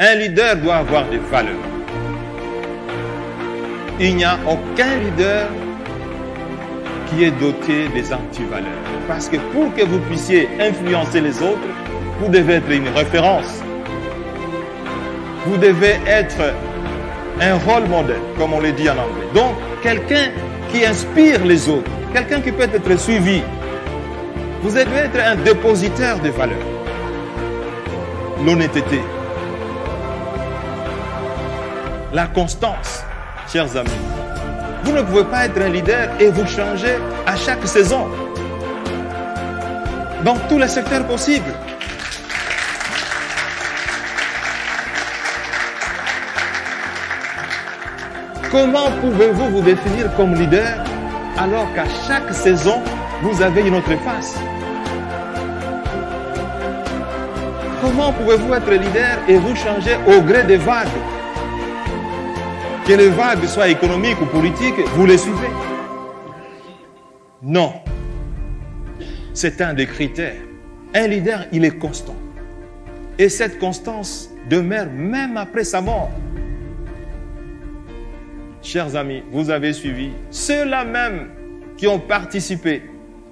Un leader doit avoir des valeurs. Il n'y a aucun leader qui est doté des antivaleurs. Parce que pour que vous puissiez influencer les autres, vous devez être une référence. Vous devez être un rôle modèle, comme on le dit en anglais. Donc, quelqu'un qui inspire les autres, quelqu'un qui peut être suivi. Vous devez être un dépositaire de valeurs. L'honnêteté. La constance, chers amis. Vous ne pouvez pas être un leader et vous changer à chaque saison. Dans tous les secteurs possibles. Comment pouvez-vous vous définir comme leader alors qu'à chaque saison, vous avez une autre face? Comment pouvez-vous être leader et vous changer au gré des vagues? Que les vagues soient économiques ou politiques, vous les suivez? Non. C'est un des critères. Un leader, il est constant. Et cette constance demeure même après sa mort. Chers amis, vous avez suivi ceux-là même qui ont participé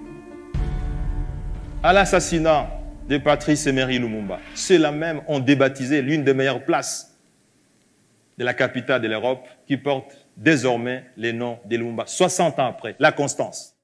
à l'assassinat de Patrice Emery Lumumba. Ceux-là même ont débaptisé l'une des meilleures places de la capitale de l'Europe qui porte désormais les noms de Lumumba. 60 ans après, la constance.